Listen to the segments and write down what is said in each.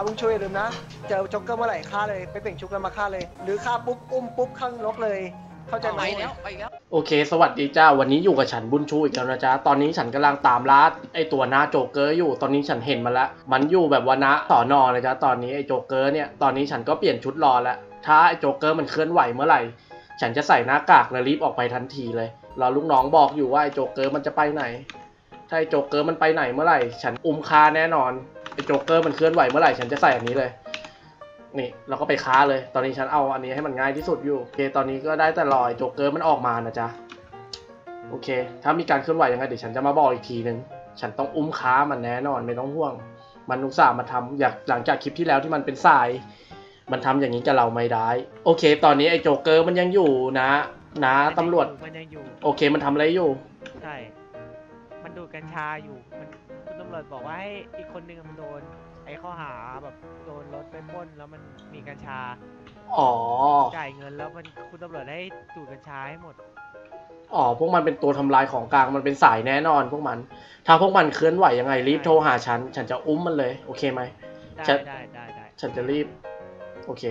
เอาบุญช่วยลืมนะเจอจ็อกเกอร์เมื่อไหร่ฆ่าเลยไปเปล่งชุบแล้วมาฆ่าเลยหรือฆ่าปุ๊บอุ้มปุ๊บข้างนกเลยเข้าใจไหมไปแล้วโอเคสวัสดีจ้าวันนี้อยู่กับฉันบุญชูอีกแล้วนะจ๊ะตอนนี้ฉันกำลังตามล่าไอตัวหน้าโจ๊กเกอร์อยู่ตอนนี้ฉันเห็นมันแล้วมันอยู่แบบว่านะสอนอเลยจ้ะตอนนี้ไอโจ๊กเกอร์เนี่ยตอนนี้ฉันก็เปลี่ยนชุดรอแล้วถ้าไอโจ๊กเกอร์มันเคลื่อนไหวเมื่อไหร่ฉันจะใส่หน้ากากแล้วรีบออกไปทันทีเลยรอลูกน้องบอกอยู่ว่าไอโจ๊กเกอร์มันจะไปไหนถ้าไอโจ๊กเกอร์มันไปไหนเมื่อไหร่ฉันอุ้มคาแน่นอนไอโจ๊กเกอร์มันเคลื่อนไหวเมื่อไหร่ฉันจะใส่อันนี้เลยนี่เราก็ไปค้าเลยตอนนี้ฉันเอาอันนี้ให้มันง่ายที่สุดอยู่โอเคตอนนี้ก็ได้แต่รอไอโจ๊กเกอร์มันออกมานะจ๊ะโอเคถ้ามีการเคลื่อนไหวยังไงเดี๋ยวฉันจะมาบอกอีกทีนึงฉันต้องอุ้มค้ามันแน่นอนไม่ต้องห่วงมันอุตส่าห์มาทำอยากหลังจากคลิปที่แล้วที่มันเป็นทรายมันทำอย่างนี้กับเราไม่ได้โอเคตอนนี้ไอ้โจ๊กเกอร์มันยังอยู่นะตำรวจมันยังอยู่โอเคมันทำอะไรอยู่ใช่มันดูดกัญชาอยู่มันคุณตำรวจบอกว่าให้อีกคนนึงมันโดนไอ้ข้อหาแบบโดนรถไปปล้นแล้วมันมีกัญชาอ๋อจ่ายเงินแล้วมันคุณตำรวจให้ดูดกัญชาให้หมดอ๋อพวกมันเป็นตัวทำลายของกลางมันเป็นสายแน่นอนพวกมันถ้าพวกมันเคลื่อนไหวยังไงรีบโทรหาฉันจะอุ้มมันเลยโอเคไหมได้ฉันจะรีบโอเค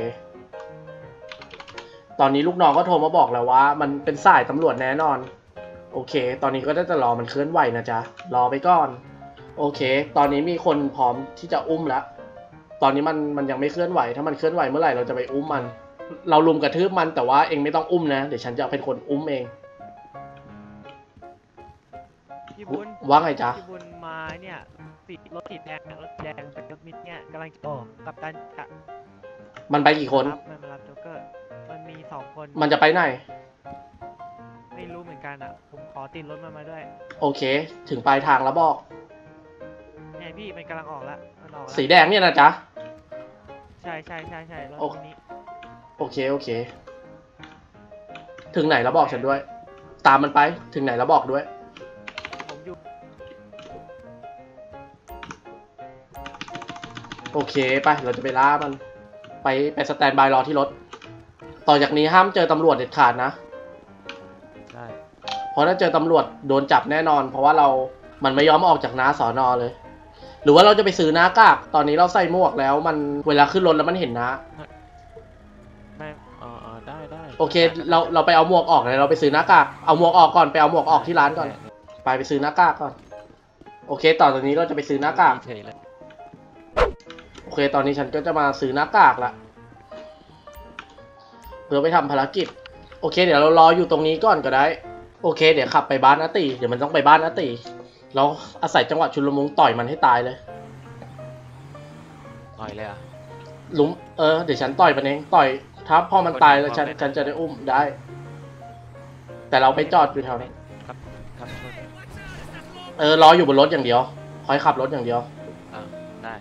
ตอนนี้ลูกน้องก็โทรมาบอกแล้วว่ามันเป็นสายตำรวจแน่นอนโอเคตอนนี้ก็ได้แต่รอมันเคลื่อนไหวนะจ๊ะรอไปก่อนโอเคตอนนี้มีคนพร้อมที่จะอุ้มแล้วตอนนี้มันยังไม่เคลื่อนไหวถ้ามันเคลื่อนไหวเมื่อไหร่เราจะไปอุ้มมันเราลุมกระทืบมันแต่ว่าเองไม่ต้องอุ้มนะเดี๋ยวฉันจะเป็นคนอุ้มเองพี่บุญว่าไงจ๊ะพี่บุญมาเนี่ยรถติดแดงเป็นรถมิดเนี่ยกำลังจะกับตันมันไปกี่คนมันมารับโจ๊กเกอร์มันมี2 คนมันจะไปไหนไม่รู้เหมือนกันอ่ะผมขอติดรถมาด้วยโอเคถึงปลายทางแล้วบอกเนี่ยพี่มันกำลังออกแล้วมันออกแล้วสีแดงเนี่ยนะจ๊ะใช่รถนี้โอเคถึงไหนแล้วบอกฉันด้วยตามมันไปถึงไหนแล้วบอกด้วยผมอยู่โอเคไปเราจะไปล่ามันไปสแตนบายรอที่รถต่อจากนี้ห้ามเจอตำรวจเด็ดขาดนะใช่เพราะถ้าเจอตำรวจโดนจับแน่นอนเพราะว่ามันไม่ยอมออกจากน้าสอนอเลยหรือว่าเราจะไปซื้อหน้ากากตอนนี้เราใส่หมวกแล้วมันเวลาขึ้นรถแล้วมันเห็นนะไม่ได้โอเคเราไปเอาหมวกออกเลยเราไปซื้อหน้ากากเอาหมวกออกก่อนไปเอาหมวกออกที่ร้านก่อนไปซื้อหน้ากากก่อนโอเคต่อจากนี้เราจะไปซื้อหน้ากากโอเคตอนนี้ฉันก็จะมาซื้อหน้ากากละเพื่อไปทำภารกิจโอเคเดี๋ยวเรารออยู่ตรงนี้ก่อนก็ได้โอเคเดี๋ยวขับไปบ้านอาตีเดี๋ยวมันต้องไปบ้านอาตีเราอาศัยจังหวะชุลมุนต่อยมันให้ตายเลยอ่ะลุงเดี๋ยวฉันต่อยมันเองต่อยถ้าพอมันตายแล้วฉันจะได้อุ้มได้แต่เราไปจอดอยู่แถวนี้รออยู่บนรถอย่างเดียวคอยขับรถอย่างเดียวได้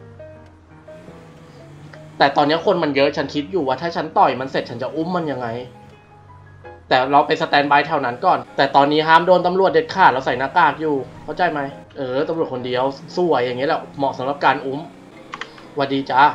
แต่ตอนนี้คนมันเยอะฉันคิดอยู่ว่าถ้าฉันต่อยมันเสร็จฉันจะอุ้มมันยังไงแต่เราไปสแตนบายแถวนั้นก่อนแต่ตอนนี้ห้ามโดนตำรวจเด็ดขาดเราใส่หน้ากากอยู่เข้าใจไหมตำรวจคนเดียวสวยอย่างเงี้ยแหละเหมาะสำหรับการอุ้มสวัสดีจ้า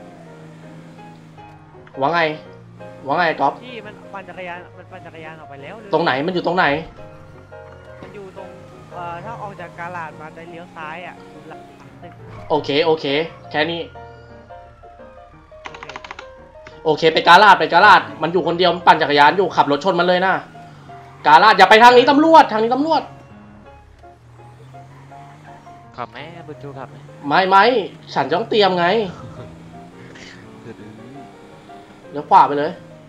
ว่าไงก๊อฟที่มันปั่นจักรยานออกไปแล้วตรงไหนมันอยู่ตรงไหนมันอยู่ตรงถ้าออกจากกาลาดมาได้เลี้ยวซ้ายอ่ะโอเคแค่นี้โอเคไปกาลาดมันอยู่คนเดียวปั่นจักรยานอยู่ขับรถชนมันเลยนะกาลาดอย่าไปทางนี้ตำรวจขับไหมบุญชูขับไหมไม่ฉันต้องเตรียมไงเลี้ยวขวาไปเลย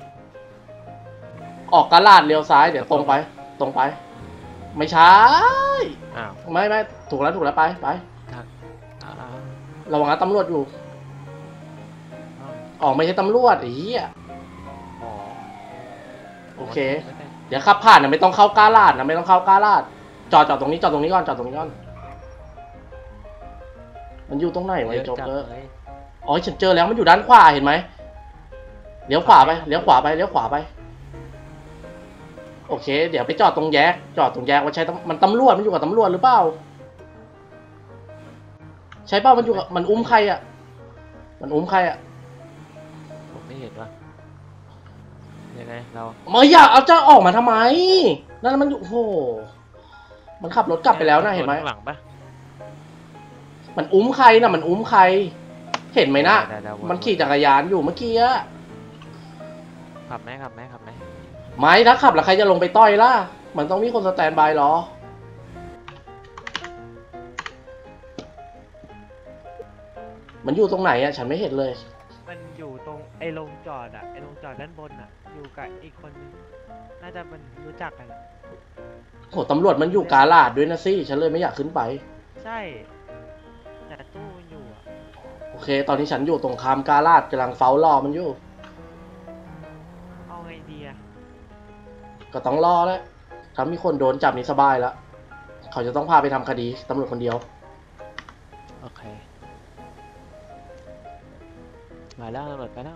ออกกาลาดเลี้ยวซ้ายเดี๋ยวตรงไปไม่ใช่ไม่ถูกแล้วไประวังนะตำรวจอยู่ออกไม่ใช่ตำรวจโอเคเดี๋ยวขับผ่านนะไม่ต้องเข้ากาลาดนะไม่ต้องเข้ากาลาดจอดตรงนี้ก่อนมันอยู่ตรงไหนวะโจ๊กเกอร์อ๋อฉันเจอแล้วมันอยู่ด้านขวาเห็นไหมเลี้ยวขวาไปโอเคเดี๋ยวไปจอดตรงแยกว่าใช่มันตำรวจมันอยู่กับตำรวจหรือเปล่าใช่เปล่ามันอยู่กับมันอุ้มใครอ่ะผมไม่เห็นว่ายังไงเราไม่อยากเอาจะออกมาทำไมนั่นมันอยู่โอ้โหมันขับรถกลับไปแล้วนะเห็นไหมหลังปะมันอุ้มใครนะเห็นไหมนะได้ๆวนมันขี่จักรยานอยู่เมื่อกี้อะขับไหมขับไหมไม่ถ้าขับแล้วใครจะลงไปต่อยล่ะ มันต้องมีคนสแตนบายรอ มันอยู่ตรงไหนอะฉันไม่เห็นเลยมันอยู่ตรงไอ้โรงจอดอะไอ้โรงจอดด้านบนอะอยู่กับอีกคนนึงน่าจะมันรู้จักกันอะโหตำรวจมันอยู่กาลาดด้วยนะสิฉันเลยไม่อยากขึ้นไปใช่แต่ตู้มันอยู่อะโอเค ตอนนี้ฉันอยู่ตรงคามกาลาดกำลังเฝ้ารอมันอยู่เอาไงดีอะก็ต้องรอแล้วถ้ามีคนโดนจับนี่สบายแล้ว เขาจะต้องพาไปทำคดีตำรวจคนเดียวโอเคมาแล้วตำรวจไปแล้ว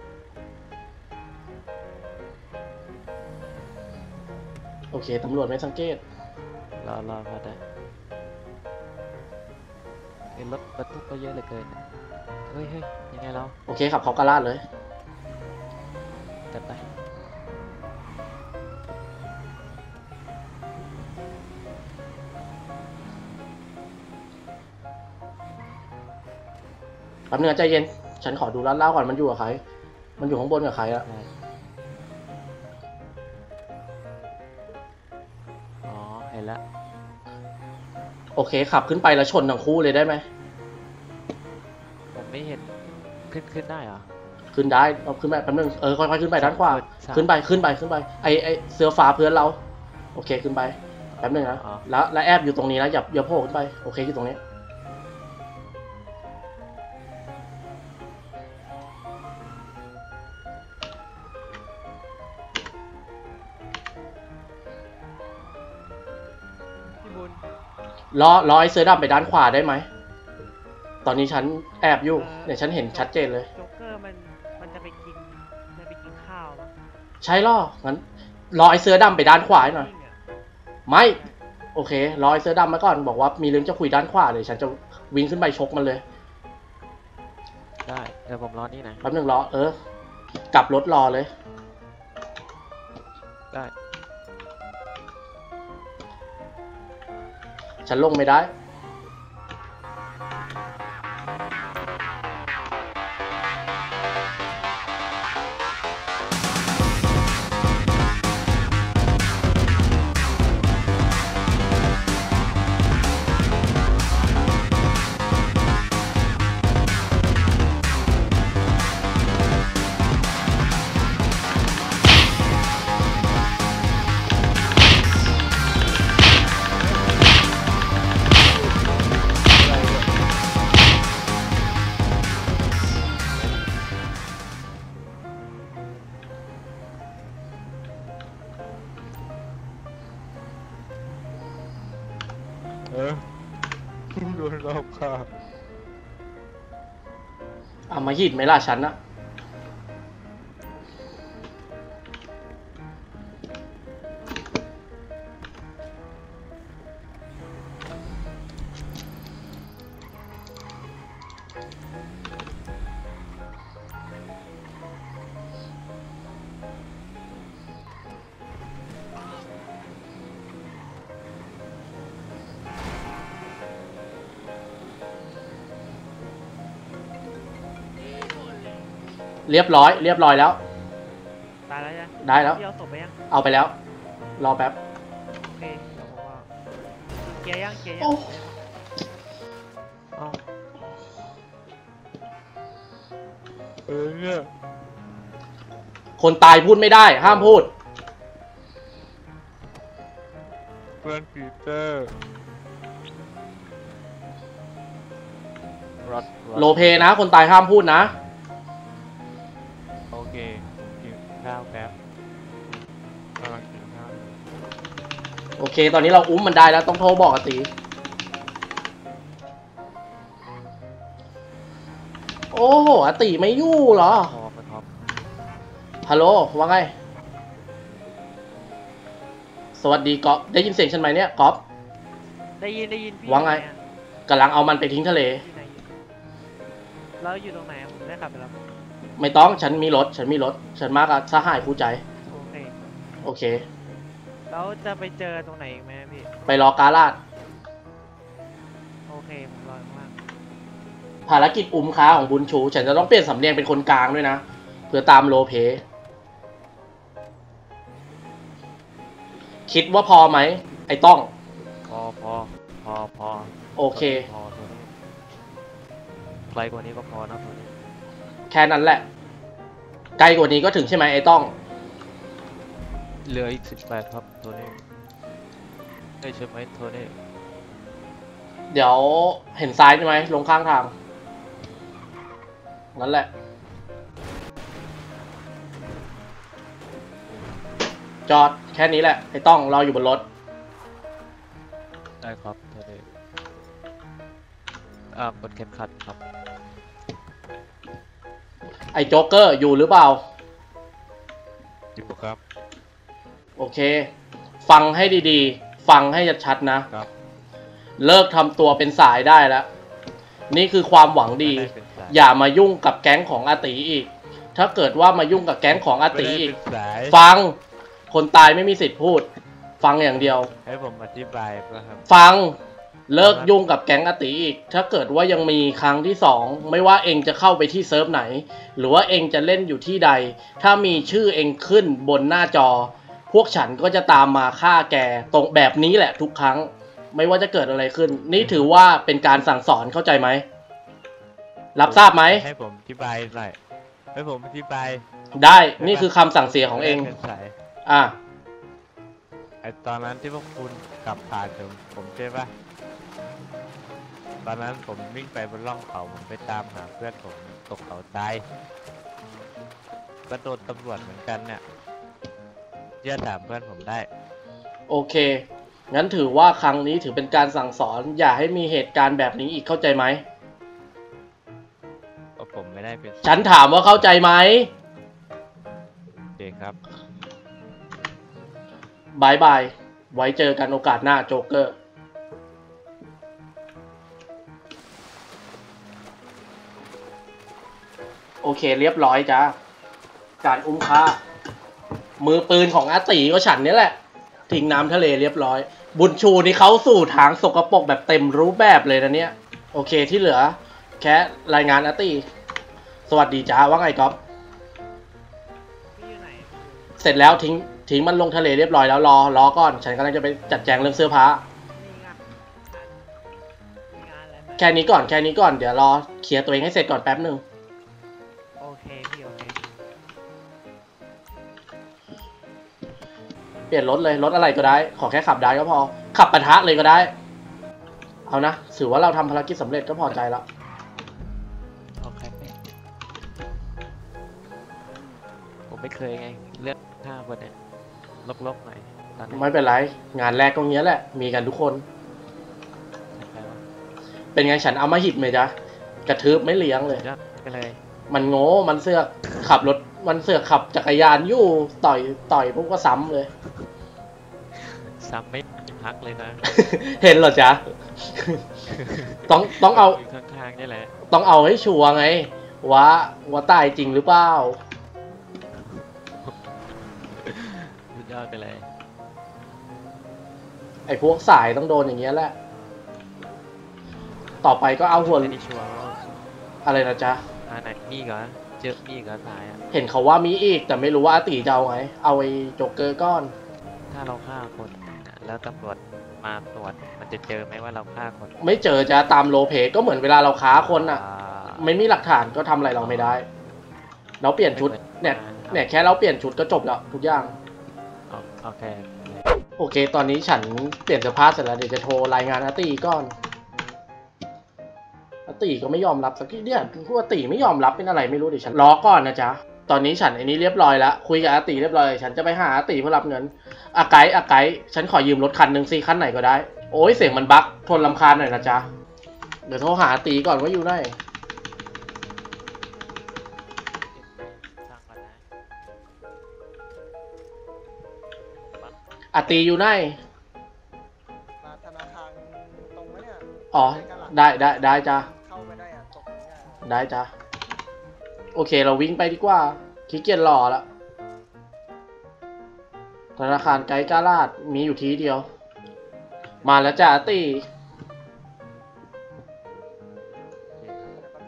โอเคตำรวจไม่สังเกตรอพอได้เห็นรถบรรทุกก็เยอะเหลือเกินเฮ้ยยังไงเราโอเคขับเขากาลาดเลยจัดไปแป๊บนึงนะใจเย็น ฉันขอดูร้านเหล้าก่อนมันอยู่กับใคร มันอยู่ข้างบนกับใครอะได้อ๋อเห็นแล้วโอเคขับขึ้นไปแล้วชนทั้งคู่เลยได้ไหมผมไม่เห็นขึ้นได้เหรอขึ้นได้เอาขึ้นไปแป๊บนึงค่อยๆขึ้นไปด้านขวาสามขึ้นไปไอเสื้อฟ้าเพื่อนเรา โอเคขึ้นไปแป๊บนึงนะอ๋อแล้วแอบอยู่ตรงนี้นะอย่าโผล่ขึ้นไปโอเคอยู่ตรงนี้พี่บุญรอไอเสื้อดำไปด้านขวาได้ไหมตอนนี้ฉันแอบอยู่เนี่ยฉันเห็นชัดเจนเลยโจ๊กเกอร์มันจะไปกินข้าวมั้งใช่หรองั้นรอไอเสื้อดำไปด้านขวาหน่อยจริงอะไม่ โอเครอไอเสื้อดำมาก่อนบอกว่ามีเรื่องจะคุยด้านขวาเลยฉันจะวิ่งขึ้นไปชกมันเลยได้เดี๋ยวผมรอนี่นะแป๊บนึงรอกลับรถรอเลยได้ฉันลงไม่ได้โดนรอบค่ะเอามาหิดไหมล่ะฉันนะเรียบร้อยแล้วตายแล้วยังได้แล้วพี่เอาศพไปยังเอาไปแล้ว รอแป๊บโอเคเดี๋ยวผมว่าเกียร์ยังโอ้เอาเนี่ยคนตายพูดไม่ได้ ห้ามพูดเพื่อนปีเตอร์รถโลเพนะ คนตายห้ามพูดนะโอเคกินข้าวแป๊บกำลังกินข้าวโอเค ตอนนี้เราอุ้มมันได้แล้วต้องโทรบอกอาตีโอ้โหอาตีไม่อยู่เหรอพอมันพอฮัลโหลว่าไง สวัสดีก๊อฟได้ยินเสียงฉันไหมเนี่ยก๊อฟได้ยินพี่ว่าไงอยู่หนอะกำลังเอามันไปทิ้งทะเลอยู่ไหนแล้วอยู่ตรงไหนอะผมได้ขับไปแล้วไม่ต้องฉันมีรถ ฉันมากับสหายคู่ใจโอเคโอเคแล้วจะไปเจอตรงไหนอีกไหมพี่ไปรอกาลาดโอเคผมรอข้างล่างภารกิจอุ้มค้าของบุญชู ฉันจะต้องเปลี่ยนสำเนียงเป็นคนกลางด้วยนะเพื่อตามโลเพคิดว่าพอไหมไอ้ต้องพอโอเคพอตัวนี้ไกลกว่านี้ก็พอนะตัวนี้แค่นั้นแหละไกลกว่านี้ก็ถึงใช่ไหมไอ้ต้องเหลืออีก18ครับตัวนี้ได้ใช่ไหมตัวนี้เดี๋ยวเห็นซ้ายใช่ไหมลงข้างทางนั่นแหละ จอดแค่นี้แหละไอ้ต้องรออยู่บนรถได้ครับตัวนี้กดเข็มขัดครับไอ้โจ๊กเกอร์อยู่หรือเปล่าอยู่ครับโอเค ฟังให้ดีๆ ฟังให้ชัดๆนะครับเลิกทำตัวเป็นสายได้แล้ว นี่คือความหวังดีไม่ไเป็นสายอย่ามายุ่งกับแก๊งของอาติอีก ถ้าเกิดว่ามายุ่งกับแก๊งของอาติอีกไม่ได้เป็นสายฟัง คนตายไม่มีสิทธิ์พูด ฟังอย่างเดียวให้ผมอธิบายป่ะครับฟัง เลิกยุ่งกับแก๊งอาติอีก ถ้าเกิดว่ายังมีครั้งที่สองไม่ว่าเองจะเข้าไปที่เซิร์ฟไหน หรือว่าเองจะเล่นอยู่ที่ใด ถ้ามีชื่อเองขึ้นบนหน้าจอ พวกฉันก็จะตามมาฆ่าแกตรงแบบนี้แหละทุกครั้ง ไม่ว่าจะเกิดอะไรขึ้น นี่ถือว่าเป็นการสั่งสอนเข้าใจไหม รับทราบไหมให้ผมอธิบายหน่อยให้ผมอธิบายได้ นี่คือคำสั่งเสียของเองไม่ได้เป็นสายอ่ะไอตอนนั้นที่พวกคุณขับผ่านผมใช่ปะตอนนั้นผมวิ่งไปบนร่องเขาผมไปตามหาเพื่อนผมตกเขาตายก็โดนตำรวจเหมือนกันเนี่ยเชื่อถามเพื่อนผมได้โอเค งั้นถือว่าครั้งนี้ถือเป็นการสั่งสอน อย่าให้มีเหตุการณ์แบบนี้อีกเข้าใจไหมเพราะผมไม่ได้เป็นฉันถามว่าเข้าใจไหมเด็กครับบายบาย ไว้เจอกันโอกาสหน้าโจ๊กเกอร์ โอเคเรียบร้อยจ้าการอุ้มฆ่า มือปืนของอาตีก็ฉันนี่แหละ ทิ้งน้ำทะเลเรียบร้อย บุญชูนี่เขาสู่ทางสกปรกแบบเต็มรูปแบบเลยนะเนี่ย โอเคที่เหลือ แค่รายงานอาตีสวัสดีจ้าว่าไงก๊อฟพี่อยู่ไหนเสร็จแล้วทิ้งมันลงทะเลเรียบร้อยแล้วรอก่อน ฉันกำลังจะไปจัดแจงเรื่องเสื้อผ้ามีงานอะไรไหมแค่นี้ก่อนเดี๋ยวรอเคลียร์ตัวเองให้เสร็จก่อนแป๊บหนึ่งโอเคพี่โอเคเปลี่ยนรถเลยรถอะไรก็ได้ ขอแค่ขับได้ก็พอ ขับปะทะเลยก็ได้ เอานะถือว่าเราทำภารกิจสำเร็จก็พอใจแล้วโอเคผมไม่เคยไงเลือก5 คนเนี่ยลกๆหน่อยตอนนี้ไม่เป็นไร งานแรกก็เงี้ยแหละ มีกันทุกคนใครวะเป็นไงฉันเอามาหิดไหมจ๊ะ กระทืบไม่เลี้ยงเลยยอดไปเลยมันโง่มันเสือกขับรถ มันเสือกขับจักรยานอยู่ต่อยพวกก็ซ้ำเลยซ้ำไม่พักเลยนะเห็นเหรอจ๊ะ ต้องเอาอยู่ข้างๆนี่แหละต้องเอาให้ชัวร์ไงว่าตายจริงหรือเปล่าสุดยอดไปเลยไอ้พวกสายต้องโดนอย่างเงี้ยแหละ ต่อไปก็เอาหัวไม่ได้ชัวร์ว่าอะไรนะจ๊ะไหนมีเหรอเจอมีเหรอสายอ่ะเห็นเขาว่ามีอีกแต่ไม่รู้ว่าอาตีจะเอาไง เอาไอ้โจ๊กเกอร์ก้อนถ้าเราฆ่าคนน่ะแล้วตำรวจมาตรวจมันจะเจอไหมว่าเราฆ่าคนไม่เจอจะตามโลเพก็เหมือนเวลาเราค้าคนอ่ะ ไม่มีหลักฐานก็ทำอะไรเราไม่ได้ เราเปลี่ยนชุดเนี่ยแค่เราเปลี่ยนชุดก็จบแล้วทุกอย่างโอเคโอเค ตอนนี้ฉันเปลี่ยนเสื้อผ้าเสร็จแล้วเดี๋ยวจะโทรรายงานอาตีก่อนอาตีก็ไม่ยอมรับสักทีเนี่ยพวกอาตีไม่ยอมรับเป็นอะไรไม่รู้เดี๋ยวฉันรอก่อนนะจ๊ะตอนนี้ฉันไอ้นี้เรียบร้อยแล้วคุยกับอาตีเรียบร้อยฉันจะไปหาอาตีเพื่อรับเงินอาไกด์ฉันขอยืมรถคันหนึ่งสิคันไหนก็ได้โอ้ยเสียงมันบั๊กทนรำคาญหน่อยนะจ๊ะเดี๋ยวโทรหาอาตีก่อนว่าอยู่ไหนช่างก่อนนะอาตีอยู่ไหนมาธนาคารตรงไหมเนี่ยอ๋อได้จ้ะเข้าไม่ได้อะตกง่ายได้จ้ะโอเคเราวิ่งไปดีกว่าขี้เกียจรอละธนาคารไกด์กาลาดมีอยู่ที่เดียว มาแล้วจ้ะอาตีเดี๋ยวแป๊บ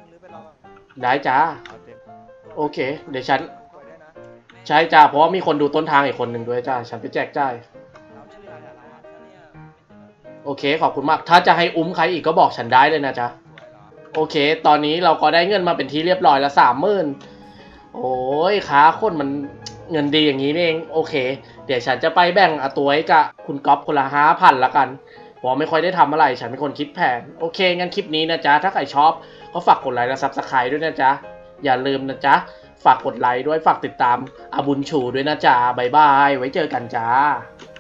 ได้จ้าเอาเต็มโอเค เดี๋ยวฉันสวยด้วยนะใช่จ้าเพราะว่ามีคนดูต้นทางอีกคนหนึ่งด้วยจ้าฉันไปแจกจ่ายเราชื่ออะไรอะเราอะโอเคขอบคุณมากถ้าจะให้อุ้มใครอีกก็บอกฉันได้เลยนะจ๊ะสวยเหรอโอเค ตอนนี้เราก็ได้เงินมาเป็นที่เรียบร้อยแล้ว30,000โอ้ยค้าคนมันเงินดีอย่างนี้นี่เองโอเค เดี๋ยวฉันจะไปแบ่งอาตัวให้กับคุณก๊อฟคนละ5,000ละกันเพราะไม่ค่อยได้ทำอะไรฉันเป็นคนคิดแผนโอเคงั้นคลิปนี้นะจ๊ะถ้าใครชอบก็ฝากกดไลค์และซับสไครต์ด้วยนะจ๊ะอย่าลืมนะจ๊ะฝากกดไลค์ด้วยฝากติดตามอาบุญชูด้วยนะจ๊ะบ๊ายบายไว้เจอกันจ้า